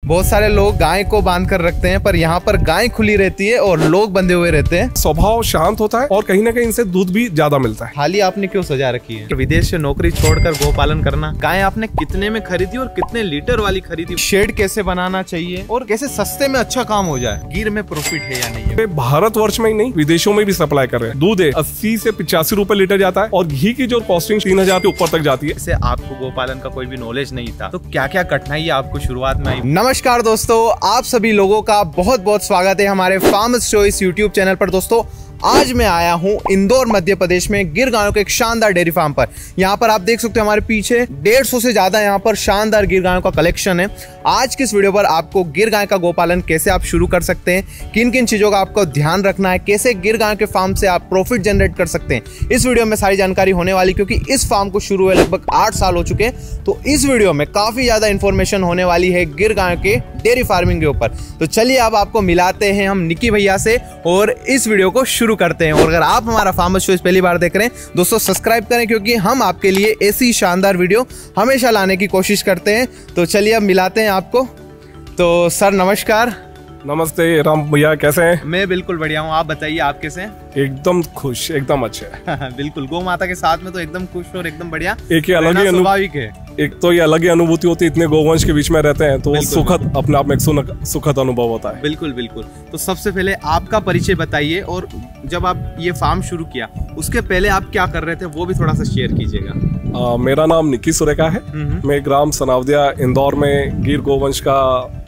बहुत सारे लोग गाय को बांध कर रखते हैं, पर यहाँ पर गाय खुली रहती है और लोग बंधे हुए रहते हैं। स्वभाव शांत होता है और कहीं ना कहीं इनसे दूध भी ज्यादा मिलता है। थाली आपने क्यों सजा रखी है? विदेश से नौकरी छोड़कर गोपालन करना। गाय आपने कितने में खरीदी और कितने लीटर वाली खरीदी? शेड कैसे बनाना चाहिए और कैसे सस्ते में अच्छा काम हो जाए? गिर में प्रॉफिट है या नहीं है? भारतवर्ष में ही नहीं, विदेशों में भी सप्लाई कर रहे हैं। दूध 80 से 85 रुपए लीटर जाता है और घी की जो कॉस्टिंग 3000 के ऊपर तक जाती है। जैसे आपको गोपालन का कोई भी नॉलेज नहीं था तो क्या क्या कठिनाई आपको शुरुआत में आई? नमस्कार दोस्तों, आप सभी लोगों का बहुत बहुत स्वागत है हमारे फार्मर्स चॉइस यूट्यूब चैनल पर। दोस्तों आज मैं आया हूं इंदौर मध्य प्रदेश में गिर गायों के एक शानदार डेयरी फार्म पर। यहां पर आप देख सकते हो हमारे पीछे 150 से ज्यादा यहां पर शानदार गिर गायों का कलेक्शन है। आज की इस वीडियो पर आपको गिर गाय का गोपालन कैसे आप शुरू कर सकते हैं, किन किन चीजों का आपको ध्यान रखना है, कैसे गिर गायों के फार्म से आप प्रॉफिट जनरेट कर सकते हैं, इस वीडियो में सारी जानकारी होने वाली। क्योंकि इस फार्म को शुरू हुए लगभग 8 साल हो चुके हैं, तो इस वीडियो में काफी ज्यादा इंफॉर्मेशन होने वाली है गिर गायों के डेयरी फार्मिंग के ऊपर। तो चलिए अब आपको मिलाते हैं हम निकी भैया से और इस वीडियो को शुरू करते हैं। और अगर आप हमारा फार्मर्स चॉइस पहली बार देख रहे हैं दोस्तों, सब्सक्राइब करें क्योंकि हम आपके लिए ऐसी शानदार वीडियो हमेशा लाने की कोशिश करते हैं। तो चलिए अब मिलाते हैं आपको। तो सर नमस्कार। नमस्ते राम भैया, कैसे हैं? मैं बिल्कुल बढ़िया हूँ, आप बताइए आप कैसे हैं? एकदम खुश, एकदम अच्छे। बिल्कुल, गौ माता के साथ में तो एकदम खुश और एकदम बढ़िया। एक ही अलग ही स्वाभाविक है, एक तो ये अलग ही अनुभूति होती है। इतने गोवंश के बीच में रहते हैं तो सुखद, अपने आप में एक सुखद अनुभव होता है। बिल्कुल बिल्कुल। तो सबसे पहले आपका परिचय बताइए और जब आप ये फार्म शुरू किया उसके पहले आप क्या कर रहे थे वो भी थोड़ा सा शेयर कीजिएगा। मेरा नाम निकी सुरेखा है। मैं ग्राम सनावदिया इंदौर में गिर गोवंश का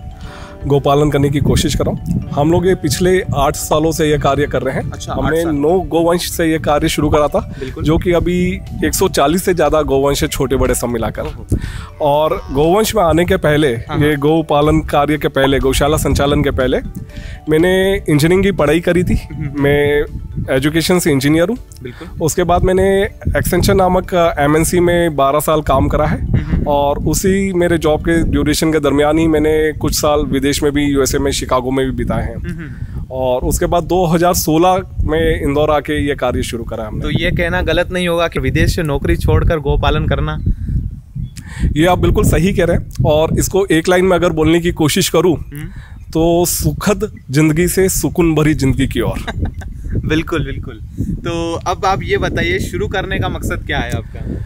गोपालन करने की कोशिश कर रहा हूँ। हम लोग ये पिछले 8 सालों से ये कार्य कर रहे हैं। अच्छा, हमने 9 गोवंश से ये कार्य शुरू करा था, जो कि अभी 140 से ज्यादा गोवंश है, छोटे बड़े सब मिलाकर। और गोवंश में आने के पहले, ये गौ पालन कार्य के पहले, गौशाला संचालन के पहले मैंने इंजीनियरिंग की पढ़ाई करी थी। मैं एजुकेशन से इंजीनियर हूँ। उसके बाद मैंने एक्सटेंशन नामक MNC में 12 साल काम करा है और उसी मेरे जॉब के ड्यूरेशन के दरमियान ही मैंने कुछ साल विदेश में भी, USA में, शिकागो में भी बिताए हैं। और उसके बाद 2016 में इंदौर आके ये कार्य शुरू करा हमने। तो ये कहना गलत नहीं होगा कि विदेश से नौकरी छोड़कर गोपालन करना? ये आप बिल्कुल सही कह रहे हैं। और इसको एक लाइन में अगर बोलने की कोशिश करूं तो सुखद जिंदगी से सुकून भरी जिंदगी की ओर। बिल्कुल बिल्कुल। तो अब आप ये बताइए शुरू करने का मकसद क्या है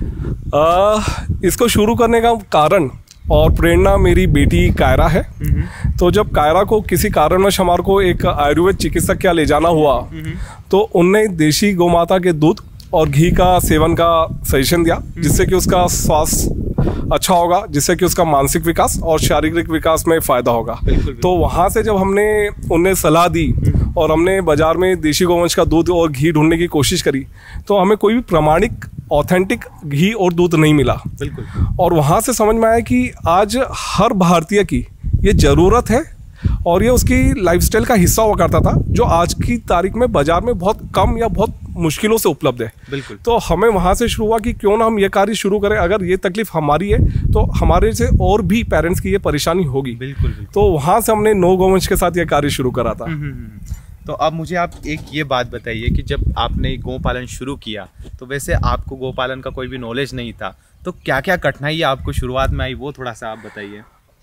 आपका? इसको शुरू करने का कारण और प्रेरणा मेरी बेटी कायरा है। तो जब कायरा को किसी कारणवश हमारे को एक आयुर्वेद चिकित्सक के यहाँ ले जाना हुआ तो उनने देशी गोमाता के दूध और घी का सेवन का सजेशन दिया, जिससे कि उसका स्वास्थ्य अच्छा होगा, जिससे कि उसका मानसिक विकास और शारीरिक विकास में फायदा होगा। तो वहाँ से जब उन्हें सलाह दी और हमने बाजार में देशी गोवंश का दूध और घी ढूंढने की कोशिश करी तो हमें कोई भी प्रमाणिक ऑथेंटिक घी और दूध नहीं मिला। और वहाँ से समझ में आया कि आज हर भारतीय की ये ज़रूरत है और ये उसकी लाइफस्टाइल का हिस्सा हुआ करता था, जो आज की तारीख में बाजार में बहुत कम या बहुत मुश्किलों से उपलब्ध है। तो हमें वहाँ से शुरू हुआ कि क्यों ना हम ये कार्य शुरू करें। अगर ये तकलीफ हमारी है तो हमारे से और भी पेरेंट्स की ये परेशानी होगी। तो वहाँ से हमने 9 गोवंश के साथ ये कार्य शुरू करा था। तो अब मुझे आप एक ये बात बताइए कि जब आपने गोपालन शुरू किया तो वैसे आपको गोपालन का कोई भी नॉलेज नहीं था, तो क्या क्या कठिनाई आपको शुरुआत में आई वो थोड़ा सा आप बताइए।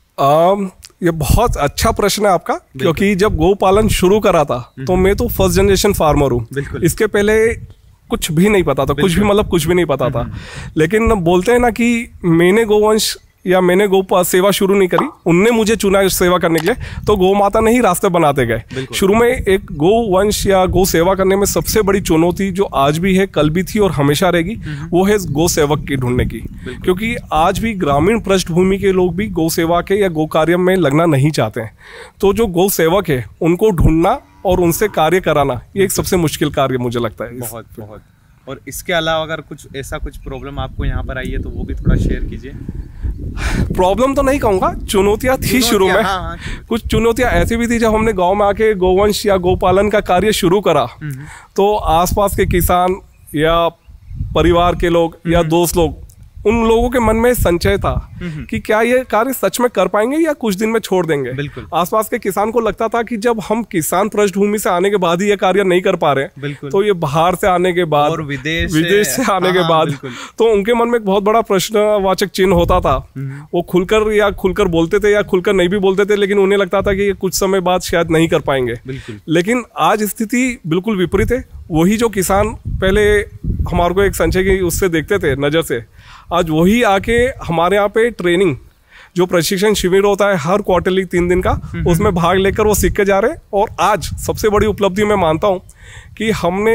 ये बहुत अच्छा प्रश्न है आपका, क्योंकि जब गोपालन शुरू करा था तो मैं तो फर्स्ट जनरेशन फार्मर हूँ। इसके पहले कुछ भी नहीं पता था, कुछ भी मतलब कुछ भी नहीं पता था। लेकिन बोलते हैं ना कि मैंने गोवंश या मैंने गौ सेवा शुरू नहीं करी, उनने मुझे चुना सेवा करने के लिए, तो गौ माता ने ही रास्ते बनाते गए। शुरू में एक गौ वंश या गौ सेवा करने में सबसे बड़ी चुनौती जो आज भी है, कल भी थी और हमेशा रहेगी, वो है गौ सेवक की ढूंढने की। क्योंकि आज भी ग्रामीण पृष्ठभूमि के लोग भी गौ सेवा के या गौ कार्य में लगना नहीं चाहते हैं। तो जो गौ सेवक है उनको ढूंढना और उनसे कार्य कराना, ये एक सबसे मुश्किल कार्य मुझे लगता है। बहुत। और इसके अलावा अगर कुछ प्रॉब्लम आपको यहाँ पर आई है तो वो भी थोड़ा शेयर कीजिए। प्रॉब्लम तो नहीं कहूँगा, चुनौतियाँ थी शुरू में। हाँ। कुछ चुनौतियाँ ऐसी भी थी, जब हमने गांव में आके गोवंश या गोपालन का कार्य शुरू करा तो आसपास के किसान या परिवार के लोग या दोस्त लोग उन लोगों के मन में संचय था कि क्या ये कार्य सच में कर पाएंगे या कुछ दिन में छोड़ देंगे। बिल्कुल। आसपास के किसान को लगता था कि जब हम किसान पृष्ठभूमि से आने के बाद ही ये कार्य नहीं कर पा रहे, तो ये बाहर से आने के बाद और विदेश से आने के बाद, तो उनके मन में एक बहुत बड़ा प्रश्नवाचक चिन्ह होता था। वो खुलकर बोलते थे या खुलकर नहीं भी बोलते थे, लेकिन उन्हें लगता था कि ये कुछ समय बाद शायद नहीं कर पाएंगे। लेकिन आज स्थिति बिल्कुल विपरीत है। वही जो किसान पहले हमारे को एक संचय की उससे देखते थे नजर से, आज वही आके हमारे यहाँ पे ट्रेनिंग जो प्रशिक्षण शिविर होता है हर क्वार्टरली 3 दिन का, उसमें भाग लेकर वो सीख के जा रहे हैं। और आज सबसे बड़ी उपलब्धि मैं मानता हूँ कि हमने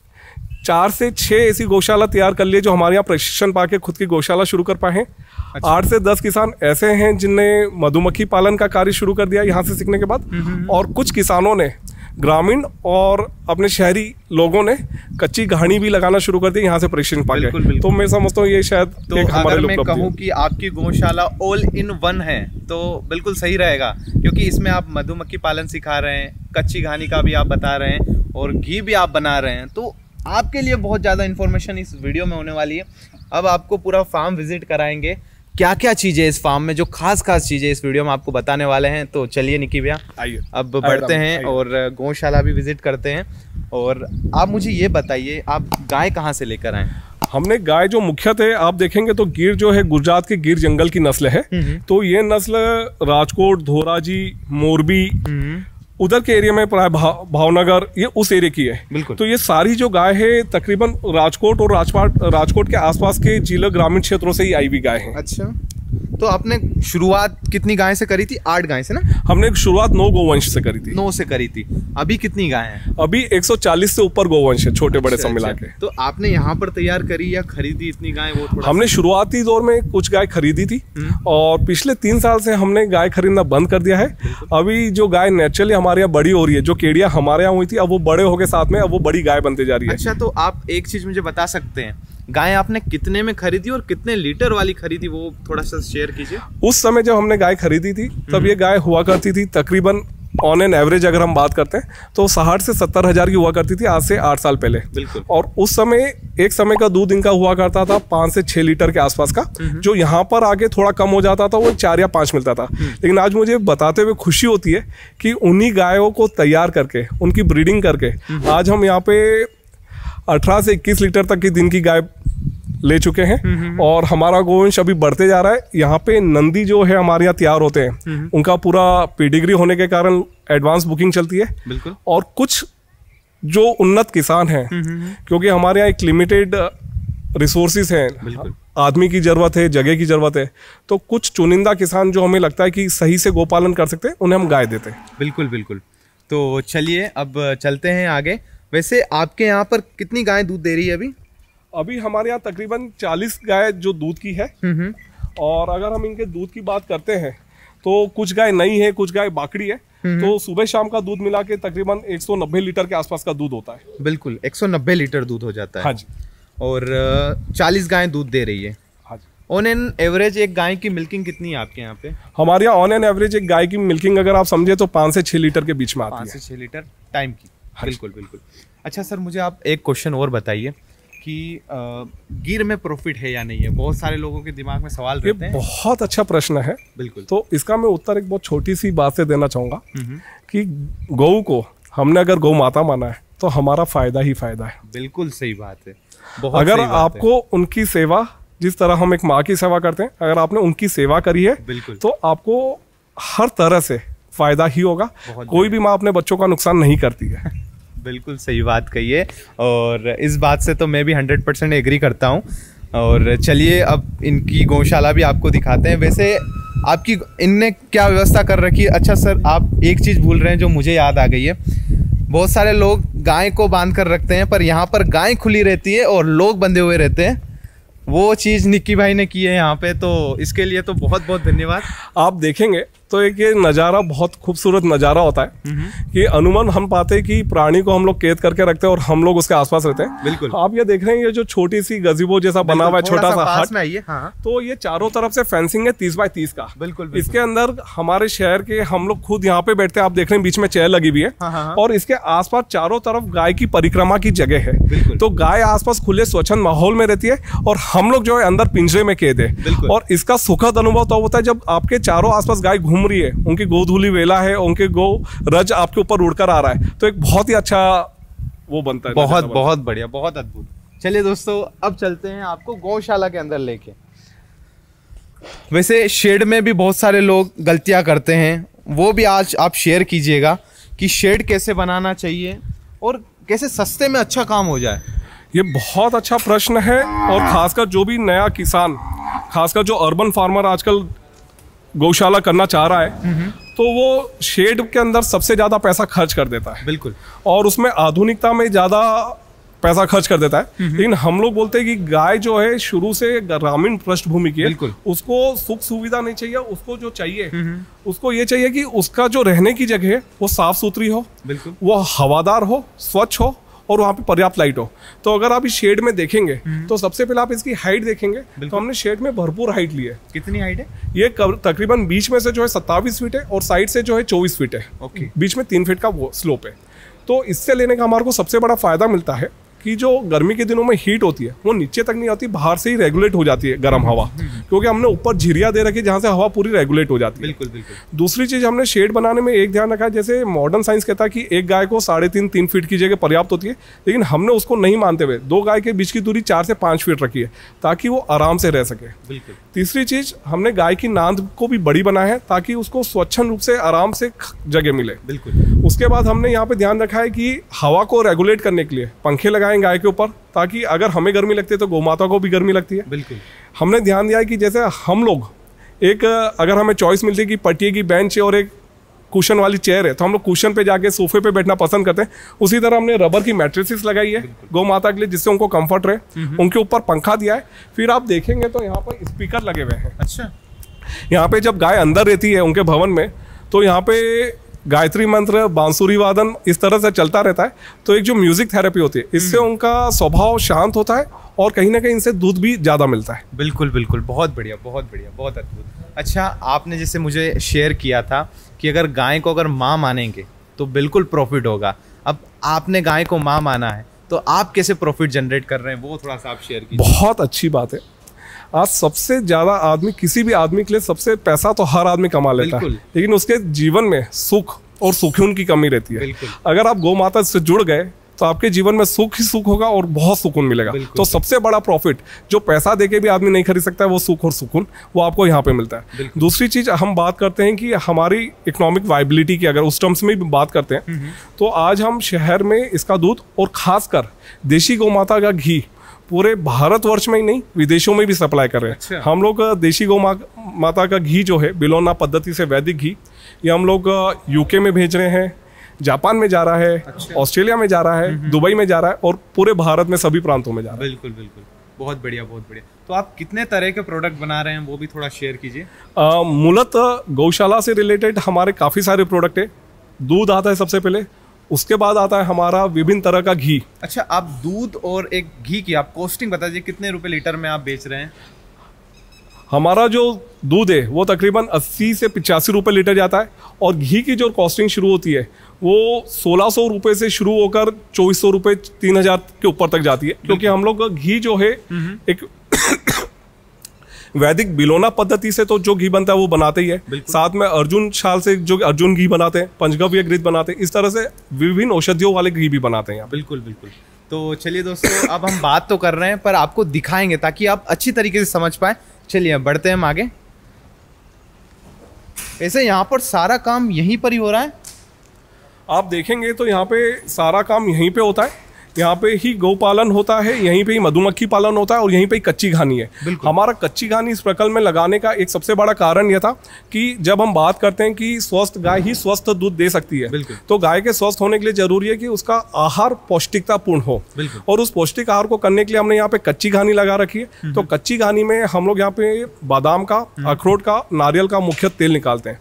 4 से 6 ऐसी गौशाला तैयार कर लिए जो हमारे यहाँ प्रशिक्षण पाके खुद की गौशाला शुरू कर पाए हैं। 8 से 10 किसान ऐसे हैं जिनने मधुमक्खी पालन का कार्य शुरू कर दिया यहाँ से सीखने के बाद। और कुछ किसानों ने, ग्रामीण और अपने शहरी लोगों ने कच्ची घानी भी लगाना शुरू कर दी यहाँ से प्रशिक्षण पाके। तो मैं समझता हूँ ये शायद तो एक हमारे अगर मैं कहूँ कि आपकी गौशाला ऑल इन वन है तो बिल्कुल सही रहेगा, क्योंकि इसमें आप मधुमक्खी पालन सिखा रहे हैं, कच्ची घानी का भी आप बता रहे हैं और घी भी आप बना रहे हैं। तो आपके लिए बहुत ज़्यादा इन्फॉर्मेशन इस वीडियो में होने वाली है। अब आपको पूरा फार्म विजिट कराएंगे, क्या क्या चीज़ें इस फार्म में, जो खास चीज़ें इस वीडियो में आपको बताने वाले हैं। तो चलिए निकी भैया आइए अब बढ़ते हैं और गौशाला भी विजिट करते हैं। और आप मुझे ये बताइए, आप गाय कहाँ से लेकर आए? हमने गाय जो मुख्यतः आप देखेंगे तो गिर जो है गुजरात के गिर जंगल की नस्ल है। तो ये नस्ल राजकोट, धोराजी, मोरबी उधर के एरिया में प्राय भावनगर ये उस एरिया की है। बिल्कुल। तो ये सारी जो गाय है तकरीबन राजकोट और राजकोट के आसपास के जिला ग्रामीण क्षेत्रों से ही आई हुई गाय है। अच्छा, तो आपने शुरुआत कितनी गाय से करी थी? 8 गाय से ना? हमने शुरुआत 9 गोवंश से करी थी। 9 से करी थी। अभी कितनी गाय हैं? अभी 140 से ऊपर गोवंश है, छोटे बड़े सब मिला के। तो आपने यहाँ पर तैयार करी या खरीदी इतनी गाय? वो थोड़ा हमने शुरुआती दौर में कुछ गाय खरीदी थी और पिछले 3 साल से हमने गाय खरीदना बंद कर दिया है। अभी जो गाय नेचुरली हमारे यहाँ बड़ी हो रही है, जो केड़िया हमारे यहाँ हुई थी अब वो बड़े हो गए साथ में, अब वो बड़ी गाय बनते जा रही है। अच्छा, तो आप एक चीज मुझे बता सकते हैं, गाय आपने कितने में खरीदी और कितने लीटर वाली खरीदी, वो थोड़ा सा शेयर कीजिए। उस समय जब हमने गाय खरीदी थी तब ये गाय हुआ करती थी तकरीबन ऑन एन एवरेज अगर हम बात करते हैं तो 60 से 70 हजार की हुआ करती थी, आज से 8 साल पहले। बिल्कुल। और उस समय एक समय का दूध इनका हुआ करता था 5 से 6 लीटर के आसपास का, जो यहाँ पर आगे थोड़ा कम हो जाता था, वो 4 या 5 मिलता था। लेकिन आज मुझे बताते हुए खुशी होती है कि उन्हीं गायों को तैयार करके उनकी ब्रीडिंग करके आज हम यहाँ पे 18 से 21 लीटर तक की दिन की गाय ले चुके हैं और हमारा गोवंश अभी बढ़ते जा रहा है। यहाँ पे नंदी जो है हमारे यहाँ तैयार होते हैं, उनका पूरा पेडिग्री होने के कारण एडवांस बुकिंग चलती है। बिल्कुल। और कुछ जो उन्नत किसान हैं, क्योंकि हमारे यहाँ एक लिमिटेड रिसोर्सेज हैं, आदमी की जरूरत है, जगह की जरूरत है, तो कुछ चुनिंदा किसान जो हमें लगता है कि सही से गोपालन कर सकते हैं, उन्हें हम गाय देते हैं। बिल्कुल बिल्कुल। तो चलिए अब चलते हैं आगे। वैसे आपके यहाँ पर कितनी गाय दूध दे रही है अभी? अभी हमारे यहाँ तकरीबन 40 गाय जो दूध की है। और अगर हम इनके दूध की बात करते हैं तो कुछ गाय नई है, कुछ गाय बाकड़ी है। तो सुबह शाम का दूध मिला के तकरीबन 190 लीटर के आसपास का दूध होता है। बिल्कुल, 190 लीटर दूध हो जाता है। हाँ जी। और 40 गाय दूध दे रही है। हाँ जी। ऑन एन एवरेज एक गाय की मिल्किंग कितनी है आपके यहाँ पे? हमारे यहाँ ऑन एन एवरेज एक गाय की मिल्किंग अगर आप समझे तो 5 से 6 लीटर के बीच में आती है। 5 से 6 लीटर टाइम की। बिल्कुल बिल्कुल। अच्छा सर, मुझे आप एक क्वेश्चन और बताइए कि गिर में प्रॉफिट है या नहीं है? बहुत सारे लोगों के दिमाग में सवाल रहते हैं। बहुत अच्छा प्रश्न है। बिल्कुल। तो इसका मैं उत्तर एक बहुत छोटी सी बात से देना चाहूंगा कि गौ को हमने अगर गौ माता माना है तो हमारा फायदा ही फायदा है। बिल्कुल सही बात है। बहुत अगर सही बात आपको उनकी सेवा, जिस तरह हम एक माँ की सेवा करते हैं, अगर आपने उनकी सेवा करी है बिल्कुल, तो आपको हर तरह से फायदा ही होगा। कोई भी माँ अपने बच्चों का नुकसान नहीं करती है। बिल्कुल सही बात कही है और इस बात से तो मैं भी 100% एग्री करता हूँ। और चलिए अब इनकी गौशाला भी आपको दिखाते हैं। वैसे आपकी इनने क्या व्यवस्था कर रखी है? अच्छा सर, आप एक चीज़ भूल रहे हैं जो मुझे याद आ गई है। बहुत सारे लोग गाय को बांध कर रखते हैं, पर यहाँ पर गाय खुली रहती है और लोग बंधे हुए रहते हैं। वो चीज़ निक्की भाई ने की है यहाँ पे, तो इसके लिए तो बहुत बहुत धन्यवाद। आप देखेंगे तो एक ये नज़ारा बहुत खूबसूरत नज़ारा होता है कि अनुमान हम पाते हैं कि प्राणी को हम लोग कैद करके रखते हैं और हम लोग उसके आसपास रहते हैं। बिल्कुल। आप ये देख रहे हैं ये जो छोटी सी गजीबो जैसा बना हुआ है, छोटा सा हट, हाँ। तो ये चारों तरफ से फेंसिंग है 30 बाय 30 का। बिल्कुल। इसके अंदर हमारे शहर के हम लोग खुद यहाँ पे बैठते हैं, आप देख रहे हैं बीच में चेयर लगी हुई है। और इसके आसपास चारों तरफ गाय की परिक्रमा की जगह है, तो गाय आसपास खुले स्वच्छंद माहौल में रहती है और हम लोग जो है अंदर पिंजरे में कैद है। और इसका सुखद अनुभव तो होता है जब आपके चारों आसपास गाय घूम रही है, उनकी गोधूली वेला है, उनके गो रज आपके ऊपर उड़कर आ रहा है, तो एक बहुत ही अच्छा वो बनता है। बहुत बहुत बढ़िया, बहुत अद्भुत। चलिए दोस्तों, अब चलते हैं आपको गौशाला के अंदर लेके। वैसे शेड में भी बहुत सारे लोग गलतियां करते हैं, वो भी आज आप शेयर कीजिएगा कि शेड कैसे बनाना चाहिए और कैसे सस्ते में अच्छा काम हो जाए। ये बहुत अच्छा प्रश्न है, और खासकर जो भी नया किसान, खासकर जो अर्बन फार्मर आजकल गौशाला करना चाह रहा है, तो वो शेड के अंदर सबसे ज्यादा पैसा खर्च कर देता है। बिल्कुल। और उसमें आधुनिकता में ज्यादा पैसा खर्च कर देता है। लेकिन हम लोग बोलते हैं कि गाय जो है शुरू से ग्रामीण पृष्ठभूमि की है, उसको सुख सुविधा नहीं चाहिए, उसको जो चाहिए उसको ये चाहिए कि उसका जो रहने की जगह है वो साफ सुथरी हो, वो हवादार हो, स्वच्छ हो और वहाँ पे पर्याप्त लाइट हो। तो अगर आप इस शेड में देखेंगे तो सबसे पहले आप इसकी हाइट देखेंगे, तो हमने शेड में भरपूर हाइट ली है। कितनी हाइट है? ये तकरीबन बीच में से जो है 27 फीट है और साइड से जो है 24 फीट है। ओके। बीच में 3 फीट का वो स्लोप है। तो इससे लेने का हमारे को सबसे बड़ा फायदा मिलता है कि जो गर्मी के दिनों में हीट होती है वो नीचे तक नहीं आती, बाहर से ही रेगुलेट हो जाती है गर्म हवा, क्योंकि हमने ऊपर झिरिया दे रखी है जहाँ से हवा पूरी रेगुलेट हो जाती है। बिल्कुल बिल्कुल। दूसरी चीज हमने शेड बनाने में एक ध्यान रखा है, जैसे मॉडर्न साइंस कहता है कि एक गाय को 3.5-3 फीट की जगह पर्याप्त होती है, लेकिन हमने उसको नहीं मानते हुए 2 गाय के बीच की दूरी 4 से 5 फीट रखी है ताकि वो आराम से रह सके। बिल्कुल। तीसरी चीज, हमने गाय की नांद को भी बड़ी बनाया है ताकि उसको स्वच्छंद रूप से आराम से जगह मिले। बिल्कुल। उसके बाद हमने यहाँ पे ध्यान रखा है कि हवा को रेगुलेट करने के लिए पंखे लगाएं गाय के ऊपर, ताकि अगर हमें गर्मी लगती है तो गौमाता को भी गर्मी लगती है। बिल्कुल। हमने ध्यान दिया है कि जैसे हम लोग एक, अगर हमें चॉइस मिलती है कि पटिए की बेंच और एक कुशन वाली चेयर है, तो हम लोग कुशन पे जाके सोफे पे बैठना पसंद करते हैं। उसी तरह हमने रबर की मैट्रेसेस लगाई है गौ माता के लिए, जिससे उनको कंफर्ट रहे। उनके ऊपर पंखा दिया है। फिर आप देखेंगे तो यहाँ पर स्पीकर लगे हुए हैं। अच्छा। यहाँ पे जब गाय अंदर रहती है उनके भवन में, तो यहाँ पे गायत्री मंत्र, बांसुरी वादन इस तरह से चलता रहता है। तो एक जो म्यूजिक थेरेपी होती है, इससे उनका स्वभाव शांत होता है और कहीं ना कहीं इनसे दूध भी ज़्यादा मिलता है। बिल्कुल बिल्कुल। बहुत बढ़िया, बहुत बढ़िया, बहुत अद्भुत। अच्छा, आपने जैसे मुझे शेयर किया था कि अगर गाय को अगर माँ मानेंगे तो बिल्कुल प्रॉफिट होगा। अब आपने गाय को माँ माना है, तो आप कैसे प्रॉफिट जनरेट कर रहे हैं, वो थोड़ा सा आप शेयर कीजिए। बहुत अच्छी बात है। आज सबसे ज्यादा आदमी, किसी भी आदमी के लिए सबसे पैसा तो हर आदमी कमा लेता है, लेकिन उसके जीवन में सुख और सुकून की कमी रहती है। अगर आप गौ माता से जुड़ गए तो आपके जीवन में सुख ही सुख होगा और बहुत सुकून मिलेगा। तो सबसे बड़ा प्रॉफिट जो पैसा देके भी आदमी नहीं खरीद सकता है, वो सुख और सुकून, वो आपको यहाँ पे मिलता है। दूसरी चीज, हम बात करते हैं कि हमारी इकोनॉमिक वाइबिलिटी की, अगर उस टर्म्स में भी बात करते हैं, तो आज हम शहर में इसका दूध और खासकर देशी गौ माता का घी पूरे भारतवर्ष में ही नहीं, विदेशों में भी सप्लाई कर रहे हैं। अच्छा। हम लोग देशी गौ माता का घी जो है बिलोना पद्धति से वैदिक घी, ये हम लोग यूके में भेज रहे हैं, जापान में जा रहा है। अच्छा। ऑस्ट्रेलिया में जा रहा है, दुबई में जा रहा है और पूरे भारत में सभी प्रांतों में जा रहा है। बिल्कुल बिल्कुल। बहुत बढ़िया, बहुत बढ़िया। तो आप कितने तरह के प्रोडक्ट बना रहे हैं, वो भी थोड़ा शेयर कीजिए। मूलतः गौशाला से रिलेटेड हमारे काफ़ी सारे प्रोडक्ट है। दूध आता है सबसे पहले, उसके बाद आता है हमारा विभिन्न तरह का घी। अच्छा, आप दूध और एक घी की आप कॉस्टिंग बता दीजिए, कितने रुपए लीटर में आप बेच रहे हैं? हमारा जो दूध है वो तकरीबन 80 से 85 रुपए लीटर जाता है, और घी की जो कॉस्टिंग शुरू होती है वो 1600 रुपए से शुरू होकर 2400 रुपए 3000 के ऊपर तक जाती है, क्योंकि हम लोग घी जो है एक वैदिक बिलोना पद्धति से तो जो घी बनता है वो बनाते ही है, साथ में अर्जुन शाल से जो अर्जुन घी बनाते हैं, पंचगव्य घृत बनाते हैं, इस तरह से विभिन्न औषधियों वाले घी भी बनाते हैं यहाँ। बिल्कुल बिल्कुल। तो चलिए दोस्तों, अब हम बात तो कर रहे हैं पर आपको दिखाएंगे ताकि आप अच्छी तरीके से समझ पाए। चलिए बढ़ते हैं हम आगे। ऐसे यहाँ पर सारा काम यहीं पर ही हो रहा है? आप देखेंगे तो यहाँ पे सारा काम यहीं पे होता है, यहाँ पे ही गौपालन होता है, यहीं पे ही मधुमक्खी पालन होता है और यहीं पे ही कच्ची घानी है। हमारा कच्ची घानी इस प्रकल्प में लगाने का एक सबसे बड़ा कारण यह था कि जब हम बात करते हैं कि स्वस्थ गाय ही स्वस्थ दूध दे सकती है, तो गाय के स्वस्थ होने के लिए जरूरी है कि उसका आहार पौष्टिकता पूर्ण हो, और उस पौष्टिक आहार को करने के लिए हमने यहाँ पे कच्ची घानी लगा रखी है। तो कच्ची घानी में हम लोग यहाँ पे बादाम का, अखरोट का, नारियल का मुख्य तेल निकालते हैं।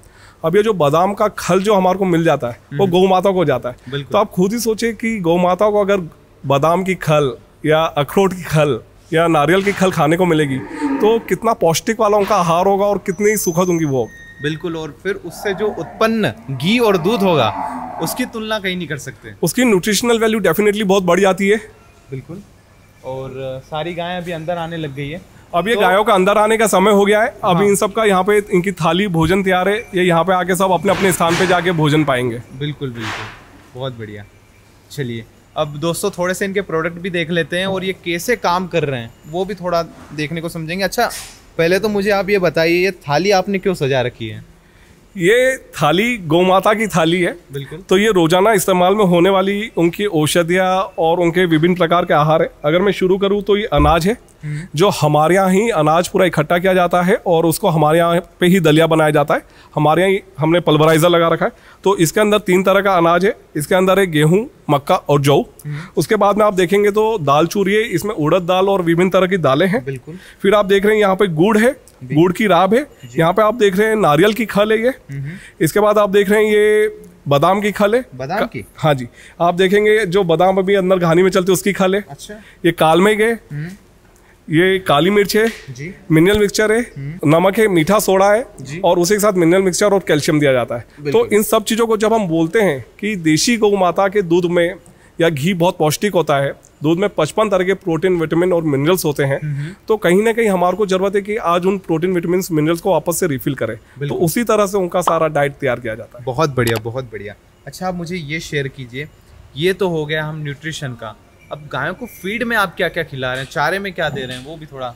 अब ये जो बादाम का खल जो हमारे को मिल जाता है वो गौ माता को जाता है। तो आप खुद ही सोचिए कि गौ माता को अगर बादाम की खल या अखरोट की खल या नारियल की खल खाने को मिलेगी तो कितना पौष्टिक वाला उनका आहार होगा और कितनी सुखद उनकी वो। बिल्कुल, और फिर उससे जो उत्पन्न घी और दूध होगा उसकी तुलना कहीं नहीं कर सकते। उसकी न्यूट्रिशनल वैल्यू डेफिनेटली बहुत बढ़ जाती है। बिल्कुल, और सारी गायें अभी अंदर आने लग गई है। अब ये गायों का अंदर आने का समय हो गया है। अभी इन सब का यहाँ पे इनकी थाली भोजन तैयार है, ये यहाँ पे आके सब अपने अपने स्थान पे जाके भोजन पाएंगे। बिल्कुल बिल्कुल, बहुत बढ़िया। चलिए अब दोस्तों थोड़े से इनके प्रोडक्ट भी देख लेते हैं और ये कैसे काम कर रहे हैं वो भी थोड़ा देखने को समझेंगे। अच्छा, पहले तो मुझे आप ये बताइए, ये थाली आपने क्यों सजा रखी है? ये थाली गौ माता की थाली है। बिल्कुल। तो ये रोजाना इस्तेमाल में होने वाली उनकी औषधियाँ और उनके विभिन्न प्रकार के आहार है। अगर मैं शुरू करूँ तो ये अनाज है, जो हमारे यहाँ ही अनाज पूरा इकट्ठा किया जाता है और उसको हमारे यहाँ पे ही दलिया बनाया जाता है। हमारे यहाँ हमने पल्वराइजर लगा रखा है। तो इसके अंदर 3 तरह का अनाज है। इसके अंदर है गेहूं, मक्का और जौ। उसके बाद में आप देखेंगे तो दाल चूरी है, इसमें उड़द दाल और विभिन्न तरह की दालें हैं। बिल्कुल। फिर आप देख रहे हैं यहाँ पे गुड़ है, गुड़ की राब है। यहाँ पे आप देख रहे हैं नारियल की खल है ये। इसके बाद आप देख रहे हैं ये बादाम की खल है। बादाम की? हाँ जी। आप देखेंगे जो बादाम अभी अंदर घानी में चलते उसकी खल है। अच्छा। ये कालमेघ है, ये काली मिर्च है जी, मिनरल मिक्सचर है, नमक है, मीठा सोडा है और उसी के साथ मिनरल मिक्सचर और कैल्शियम दिया जाता है। तो इन सब चीज़ों को जब हम बोलते हैं कि देशी गौ माता के दूध में या घी बहुत पौष्टिक होता है, दूध में 55 तरह के प्रोटीन, विटामिन और मिनरल्स होते हैं, तो कहीं ना कहीं हमारे को जरूरत है कि आज उन प्रोटीन, विटामिन, मिनरल्स को वापस से रिफिल करें। तो उसी तरह से उनका सारा डाइट तैयार किया जाता है। बहुत बढ़िया, बहुत बढ़िया। अच्छा, आप मुझे ये शेयर कीजिए, ये तो हो गया हम न्यूट्रिशन का। अब गायों को फीड में आप क्या क्या खिला रहे हैं, चारे में क्या दे रहे हैं वो भी थोड़ा।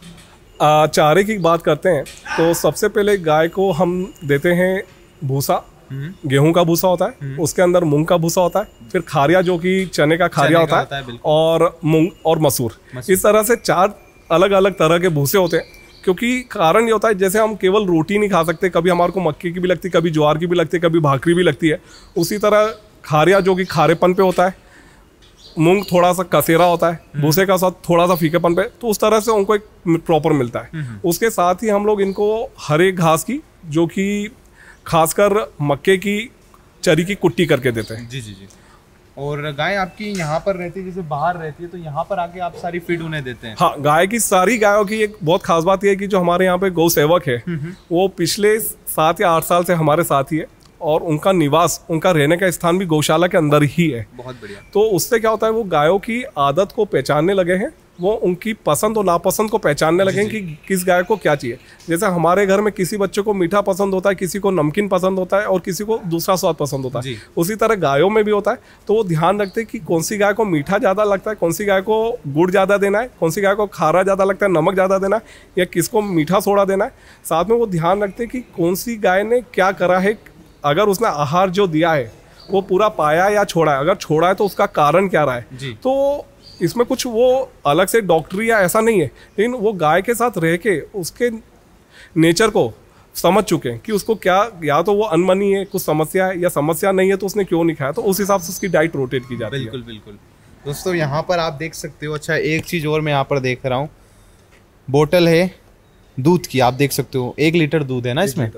चारे की बात करते हैं तो सबसे पहले गाय को हम देते हैं भूसा। गेहूं का भूसा होता है, उसके अंदर मूंग का भूसा होता है, फिर खारिया जो कि चने का खारिया होता है और मूंग और मसूर। इस तरह से 4 अलग अलग तरह के भूसे होते हैं। क्योंकि कारण ये होता है, जैसे हम केवल रोटी नहीं खा सकते, कभी हमारे को मक्के की भी लगती है, कभी ज्वार की भी लगती है, कभी भाकरी भी लगती है। उसी तरह खारिया जो कि खारेपन पे होता है, मूंग थोड़ा सा कसेरा होता है, भूसे का साथ थोड़ा सा फीकेपन पे, तो उस तरह से उनको एक प्रॉपर मिलता है। उसके साथ ही हम लोग इनको हरे घास की, जो कि खासकर मक्के की चरी की कुट्टी करके देते हैं। जी जी जी। और गाय आपकी यहाँ पर रहती है, जैसे बाहर रहती है, तो यहाँ पर आके आप सारी फीड उन्हें देते हैं? हाँ, गाय की सारी गायों की एक बहुत खास बात यह है कि जो हमारे यहाँ पे गौ सेवक है वो पिछले 7 या 8 साल से हमारे साथ ही है और उनका निवास, उनका रहने का स्थान भी गौशाला के अंदर ही है। बहुत बढ़िया। तो उससे क्या होता है, वो गायों की आदत को पहचानने लगे हैं, वो उनकी पसंद और नापसंद को पहचानने लगे हैं कि किस गाय को क्या चाहिए। जैसे हमारे घर में किसी बच्चे को मीठा पसंद होता है, किसी को नमकीन पसंद होता है और किसी को दूसरा स्वाद पसंद होता है, उसी तरह गायों में भी होता है। तो वो ध्यान रखते हैं कि कौन सी गाय को मीठा ज़्यादा लगता है, कौन सी गाय को गुड़ ज़्यादा देना है, कौन सी गाय को खारा ज़्यादा लगता है, नमक ज़्यादा देना है, या किसको मीठा सोडा देना है। साथ में वो ध्यान रखते हैं कि कौन सी गाय ने क्या करा है, अगर उसने आहार जो दिया है वो पूरा पाया या छोड़ा है, अगर छोड़ा है तो उसका कारण क्या रहा है। तो इसमें कुछ वो अलग से डॉक्टरी या ऐसा नहीं है, लेकिन वो गाय के साथ रह के उसके नेचर को समझ चुके हैं कि उसको क्या, या तो वो अनमनी है, कुछ समस्या है, या समस्या नहीं है तो उसने क्यों नहीं खाया, तो उस हिसाब से उसकी डाइट रोटेट की जाती है। बिल्कुल बिल्कुल। दोस्तों यहाँ पर आप देख सकते हो। अच्छा, एक चीज़ और मैं यहाँ पर देख रहा हूँ, बोतल है दूध की, आप देख सकते हो 1 लीटर दूध है ना इसमें।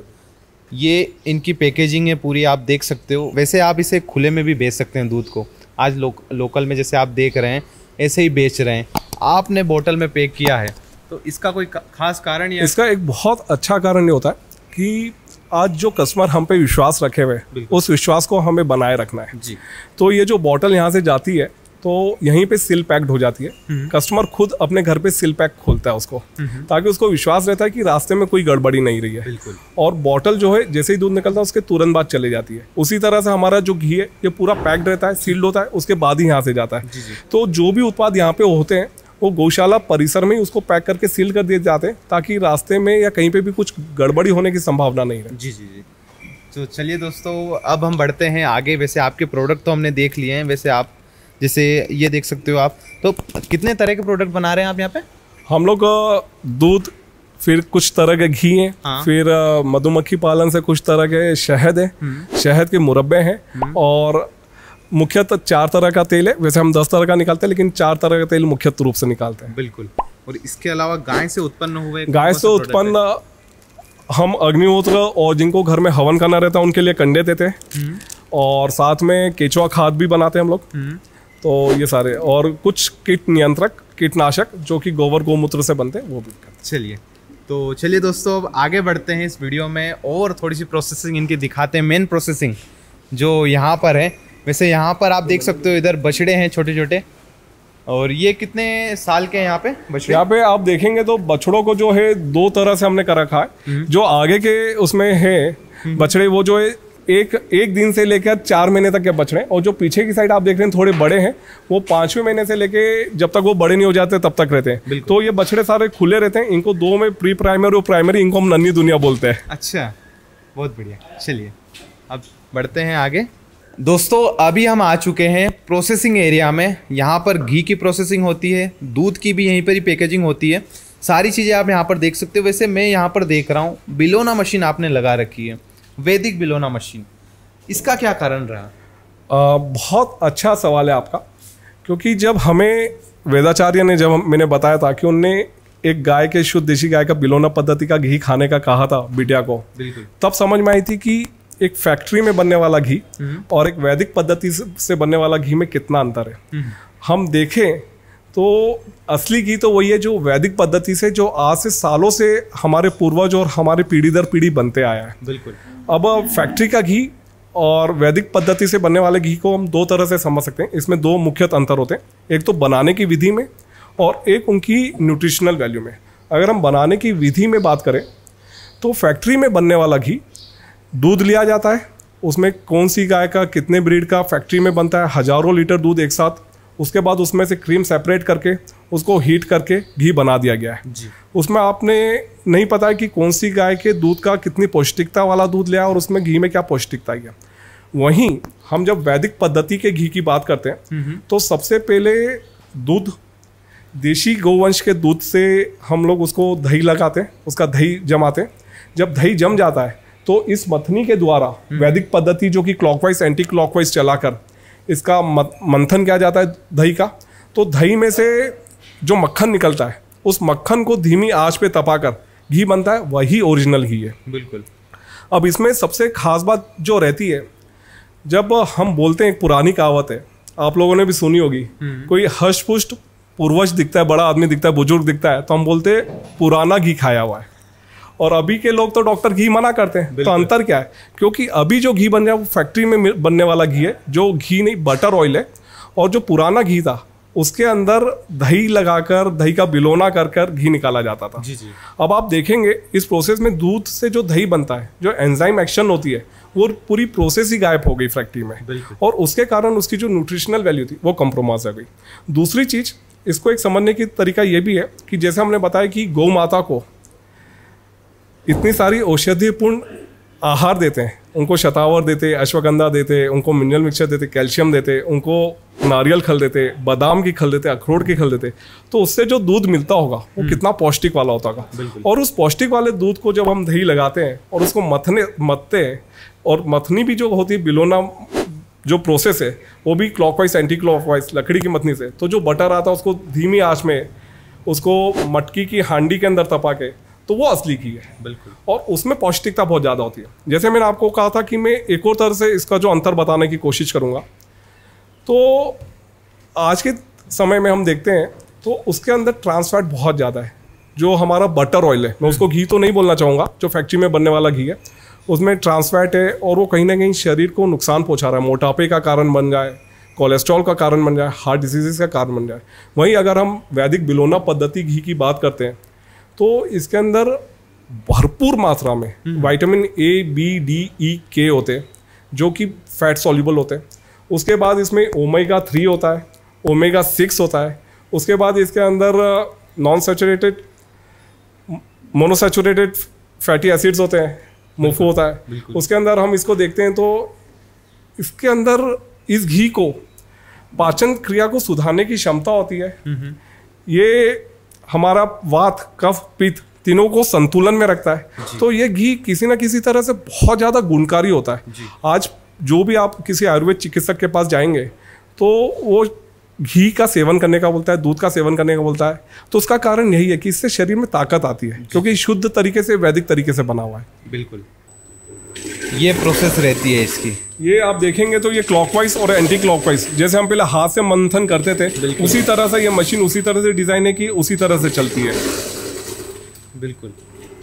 ये इनकी पैकेजिंग है पूरी, आप देख सकते हो। वैसे आप इसे खुले में भी बेच सकते हैं दूध को, आज लोकल में जैसे आप देख रहे हैं ऐसे ही बेच रहे हैं। आपने बोतल में पैक किया है, तो इसका कोई खास कारण? या इसका एक बहुत अच्छा कारण ये होता है कि आज जो कस्टमर हम पे विश्वास रखे हुए, उस विश्वास को हमें बनाए रखना है जी। तो ये जो बोतल यहाँ से जाती है तो यहीं पे सील पैक्ड हो जाती है। कस्टमर खुद अपने घर पे सील पैक खोलता है उसको, ताकि उसको विश्वास रहता है कि रास्ते में कोई गड़बड़ी नहीं रही है। और बोतल जो है जैसे ही दूध निकलता है उसके तुरंत बाद चले जाती है। उसी तरह से हमारा जो घी है ये पूरा पैक्ड रहता है, सील्ड होता है, उसके बाद ही यहाँ से जाता है। तो जो भी उत्पाद यहाँ पे होते हैं वो गौशाला परिसर में ही उसको पैक करके सील कर दिए जाते हैं, ताकि रास्ते में या कहीं पे भी कुछ गड़बड़ी होने की संभावना नहीं रहे। जी जी जी। तो चलिए दोस्तों, अब हम बढ़ते हैं आगे। वैसे आपके प्रोडक्ट तो हमने देख लिए हैं, वैसे आप जैसे ये देख सकते हो आप, तो कितने तरह के प्रोडक्ट बना रहे हैं आप यहाँ पे? हम लोग दूध, फिर कुछ तरह के घी हैं, फिर मधुमक्खी पालन से कुछ तरह के शहद है, शहद के मुरब्बे हैं, और मुख्यतः 4 तरह का तेल है। वैसे हम 10 तरह का निकालते हैं, लेकिन 4 तरह का तेल मुख्य रूप से निकालते हैं। बिल्कुल। और इसके अलावा गाय से उत्पन्न हुए, गाय से उत्पन्न हम अग्निहोत्र और जिनको घर में हवन करना रहता है उनके लिए कंडे देते हैं, और साथ में केचुआ खाद भी बनाते हैं हम लोग। तो ये सारे, और कुछ कीट नियंत्रक, कीटनाशक जो कि गोबर गोमूत्र से बनते हैं, वो भी करते हैं। चलिए, तो चलिए दोस्तों, अब आगे बढ़ते हैं इस वीडियो में और थोड़ी सी प्रोसेसिंग इनकी दिखाते हैं, मेन प्रोसेसिंग जो यहाँ पर है। वैसे यहाँ पर आप देख सकते हो इधर बछड़े हैं छोटे छोटे, और ये कितने साल के हैं यहाँ पे बछड़े? यहाँ पे आप देखेंगे तो बछड़ों को जो है दो तरह से हमने कर रखा है। जो आगे के उसमें है बछड़े, वो जो है एक दिन से लेकर 4 महीने तक के बछड़े, और जो पीछे की साइड आप देख रहे हैं थोड़े बड़े हैं, वो 5वें महीने से लेके जब तक वो बड़े नहीं हो जाते तब तक रहते हैं। तो ये बछड़े सारे खुले रहते हैं। इनको दो में प्री प्राइमरी और प्राइमरी, इनको हम नन्ही दुनिया बोलते हैं। अच्छा, बहुत बढ़िया। चलिए अब बढ़ते हैं आगे। दोस्तों अभी हम आ चुके हैं प्रोसेसिंग एरिया में। यहाँ पर घी की प्रोसेसिंग होती है, दूध की भी यहीं पर ही पैकेजिंग होती है, सारी चीज़ें आप यहाँ पर देख सकते हो। वैसे मैं यहाँ पर देख रहा हूँ बिलोना मशीन आपने लगा रखी है, वैदिक बिलोना मशीन, इसका क्या कारण रहा? बहुत अच्छा सवाल है आपका, क्योंकि जब हमें वेदाचार्य ने, जब मैंने बताया था कि उनने एक गाय के, शुद्ध देशी गाय का बिलोना पद्धति का घी खाने का कहा था बिटिया को, तब समझ में आई थी कि एक फैक्ट्री में बनने वाला घी और एक वैदिक पद्धति से बनने वाला घी में कितना अंतर है। हम देखें तो असली घी तो वही है जो वैदिक पद्धति से, जो आज से सालों से हमारे पूर्वज और हमारे पीढ़ी दर पीढ़ी बनते आया है। बिल्कुल। अब फैक्ट्री का घी और वैदिक पद्धति से बनने वाले घी को हम दो तरह से समझ सकते हैं। इसमें दो मुख्य अंतर होते हैं, एक तो बनाने की विधि में और एक उनकी न्यूट्रिशनल वैल्यू में। अगर हम बनाने की विधि में बात करें तो फैक्ट्री में बनने वाला घी, दूध लिया जाता है, उसमें कौन सी गाय का कितने ब्रीड का फैक्ट्री में बनता है, हज़ारों लीटर दूध एक साथ, उसके बाद उसमें से क्रीम सेपरेट करके उसको हीट करके घी बना दिया गया है जी। उसमें आपने नहीं पता है कि कौन सी गाय के दूध का कितनी पौष्टिकता वाला दूध लिया और उसमें घी में क्या पौष्टिकता है। वहीं हम जब वैदिक पद्धति के घी की बात करते हैं तो सबसे पहले दूध, देशी गौवंश के दूध से हम लोग उसको दही लगाते हैं, उसका दही जमाते हैं। जब दही जम जाता है तो इस मथनी के द्वारा वैदिक पद्धति जो कि क्लॉकवाइज एंटी क्लॉकवाइज चलाकर इसका मंथन किया जाता है दही का, तो दही में से जो मक्खन निकलता है उस मक्खन को धीमी आंच पे तपाकर घी बनता है, वही ओरिजिनल घी है। बिल्कुल। अब इसमें सबसे खास बात जो रहती है, जब हम बोलते हैं, एक पुरानी कहावत है, आप लोगों ने भी सुनी होगी, कोई हष्ट पुष्ट पूर्वज दिखता है, बड़ा आदमी दिखता है, बुजुर्ग दिखता है, तो हम बोलते हैं पुराना घी खाया हुआ है। और अभी के लोग तो डॉक्टर घी मना करते हैं। तो अंतर क्या है? क्योंकि अभी जो घी बन रहा है वो फैक्ट्री में बनने वाला घी है, जो घी नहीं बटर ऑयल है। और जो पुराना घी था उसके अंदर दही लगाकर, दही का बिलोना कर कर घी निकाला जाता था जी। अब आप देखेंगे इस प्रोसेस में दूध से जो दही बनता है, जो एंजाइम एक्शन होती है, वो पूरी प्रोसेस ही गायब हो गई फैक्ट्री में, और उसके कारण उसकी जो न्यूट्रिशनल वैल्यू थी वो कॉम्प्रोमाइज हो गई। दूसरी चीज, इसको एक समझने की तरीका ये भी है कि जैसे हमने बताया कि गौ माता को इतनी सारी औषधिपूर्ण आहार देते हैं, उनको शतावर देते, अश्वगंधा देते, उनको मिनरल मिक्सचर देते, कैल्शियम देते, उनको नारियल खल देते, बादाम की खल देते, अखरोट की खल देते, तो उससे जो दूध मिलता होगा वो कितना पौष्टिक वाला होता होगा। और उस पौष्टिक वाले दूध को जब हम दही लगाते हैं और उसको मथते हैं, और मथनी भी जो होती है, बिलोना जो प्रोसेस है वो भी क्लॉकवाइज एंटी क्लॉकवाइज लकड़ी की मथनी से, तो जो बटर आता है उसको धीमी आंच में उसको मटकी की हांडी के अंदर तपा के, तो वो असली घी है। बिल्कुल। और उसमें पौष्टिकता बहुत ज़्यादा होती है। जैसे मैंने आपको कहा था कि मैं एक और तरह से इसका जो अंतर बताने की कोशिश करूँगा, तो आज के समय में हम देखते हैं तो उसके अंदर ट्रांस फैट बहुत ज़्यादा है। जो हमारा बटर ऑयल है, मैं उसको घी तो नहीं बोलना चाहूँगा, जो फैक्ट्री में बनने वाला घी है, उसमें ट्रांस फैट है, और वो कहीं ना कहीं शरीर को नुकसान पहुँचा रहा है, मोटापे का कारण बन जाए, कोलेस्ट्रॉल का कारण बन जाए, हार्ट डिजीज़ का कारण बन जाए। वहीं अगर हम वैदिक बिलोना पद्धति घी की बात करते हैं तो इसके अंदर भरपूर मात्रा में vitamin A, B, D, E, K होते हैं, जो कि फैट सॉल्युबल होते हैं। उसके बाद इसमें ओमेगा 3 होता है, ओमेगा 6 होता है। उसके बाद इसके अंदर non saturated, monosaturated fatty acids होते हैं, मोफो होता है। उसके अंदर हम इसको देखते हैं तो इसके अंदर इस घी को पाचन क्रिया को सुधारने की क्षमता होती है। ये हमारा वात, कफ, पित्त तीनों को संतुलन में रखता है। तो ये घी किसी ना किसी तरह से बहुत ज़्यादा गुणकारी होता है। आज जो भी आप किसी आयुर्वेद चिकित्सक के पास जाएंगे तो वो घी का सेवन करने का बोलता है, दूध का सेवन करने का बोलता है। तो उसका कारण यही है कि इससे शरीर में ताकत आती है, क्योंकि शुद्ध तरीके से, वैदिक तरीके से बना हुआ है। बिल्कुल, ये प्रोसेस रहती है इसकी। ये आप देखेंगे तो ये क्लॉकवाइज और एंटी क्लॉकवाइज, जैसे हम पहले हाथ से मंथन करते थे, उसी तरह से ये मशीन उसी तरह से डिजाइन है कि उसी तरह से चलती है। बिल्कुल,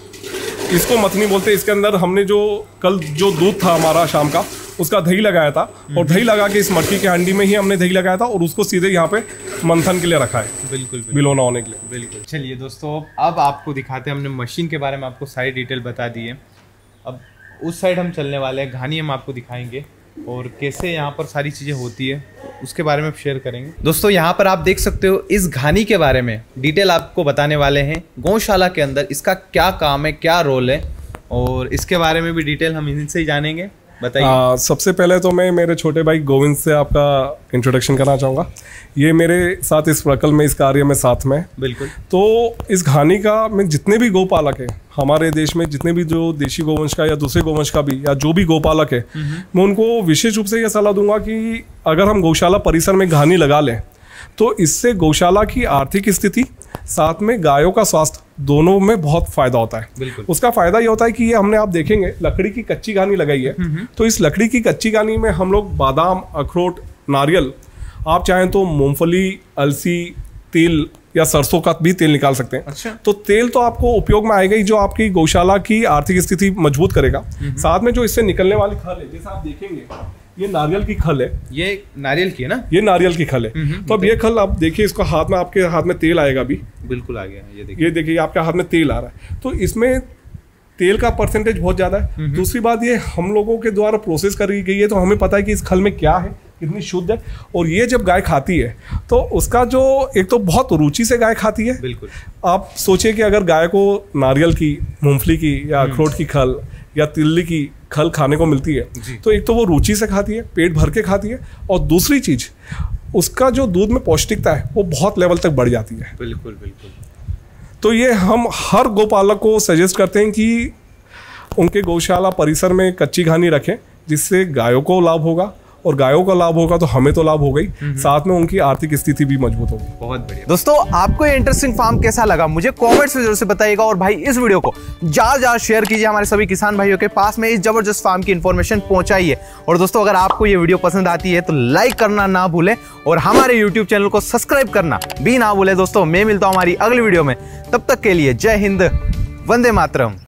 इसको मथनी बोलते हैं। इसके अंदर हमने जो कल जो दूध था हमारा शाम का, उसका दही लगाया था, और दही लगा के इस मटकी के हांडी में ही हमने दही लगाया था और उसको सीधे यहाँ पे मंथन के लिए रखा है। बिल्कुल, बिलोना होने के लिए। बिल्कुल। चलिए दोस्तों, अब आपको दिखाते हैं। हमने मशीन के बारे में आपको सारी डिटेल बता दी है। अब उस साइड हम चलने वाले हैं, घानी हम आपको दिखाएंगे और कैसे यहाँ पर सारी चीज़ें होती है उसके बारे में शेयर करेंगे। दोस्तों, यहाँ पर आप देख सकते हो, इस घानी के बारे में डिटेल आपको बताने वाले हैं। गौशाला के अंदर इसका क्या काम है, क्या रोल है, और इसके बारे में भी डिटेल हम इनसे ही जानेंगे। बताइए। सबसे पहले तो मैं मेरे छोटे भाई गोविंद से आपका इंट्रोडक्शन करना चाहूँगा। ये मेरे साथ इस प्रकल्प में, इस कार्य में साथ में। बिल्कुल। तो इस घानी का में जितने भी गोपालक हैं हमारे देश में, जितने भी जो देशी गोवंश का या दूसरे गोवंश का भी, या जो भी गोपालक है, मैं उनको विशेष रूप से यह सलाह दूंगा कि अगर हम गौशाला परिसर में घानी लगा लें तो इससे गौशाला की आर्थिक स्थिति, साथ में गायों का स्वास्थ्य, दोनों में बहुत फायदा होता है। बिल्कुल। उसका फायदा ये होता है कि ये हमने, आप देखेंगे, लकड़ी की कच्ची घानी लगाई है। तो इस लकड़ी की कच्ची घानी में हम लोग बादाम, अखरोट, नारियल, आप चाहें तो मूंगफली, अलसी, तिल या सरसों का भी तेल निकाल सकते हैं। अच्छा। तो तेल तो आपको उपयोग में आएगा ही, जो आपकी गौशाला की आर्थिक स्थिति मजबूत करेगा। साथ में जो इससे निकलने वाली खल है, जैसे आप देखेंगे ये नारियल की खल है। ये नारियल की है ना? ये नारियल की खल है। तो अब ये खल आप देखिए, इसको हाथ में, आपके हाथ में तेल आएगा अभी। बिल्कुल आ गया। ये देखिए आपके हाथ में तेल आ रहा है। तो इसमें तेल का परसेंटेज बहुत ज्यादा है। दूसरी बात, ये हम लोगों के द्वारा प्रोसेस करी गई है, तो हमें पता है कि इस खल में क्या है, कितनी शुद्ध है। और ये जब गाय खाती है तो उसका जो, एक तो बहुत रुचि से गाय खाती है। बिल्कुल। आप सोचिए कि अगर गाय को नारियल की, मूंगफली की या अखरोट की खल या तिल्ली की खल खाने को मिलती है, तो एक तो वो रुचि से खाती है, पेट भर के खाती है, और दूसरी चीज, उसका जो दूध में पौष्टिकता है वो बहुत लेवल तक बढ़ जाती है। बिल्कुल बिल्कुल। तो ये हम हर गोपालक को सजेस्ट करते हैं कि उनके गौशाला परिसर में कच्ची घानी रखें, जिससे गायों को लाभ होगा, और गायों का लाभ होगा तो हमें तो लाभ हो गई, साथ में उनकी आर्थिक स्थिति भी मजबूत होगी। बहुत बढ़िया। दोस्तों, आपको ये इंटरेस्टिंग फार्म कैसा लगा मुझे कमेंट्स में जरूर से बताइएगा, और भाई इस वीडियो को ज्यादा शेयर कीजिए, हमारे सभी किसान भाइयों के पास में इस जबरदस्त फार्म की इंफॉर्मेशन पहुंचाइए। और दोस्तों, अगर आपको ये वीडियो पसंद आती है तो लाइक करना ना भूलें, और हमारे यूट्यूब चैनल को सब्सक्राइब करना भी ना भूलें। दोस्तों, मैं मिलता हूं हमारी अगली वीडियो में, तब तक के लिए जय हिंद, वंदे मातरम।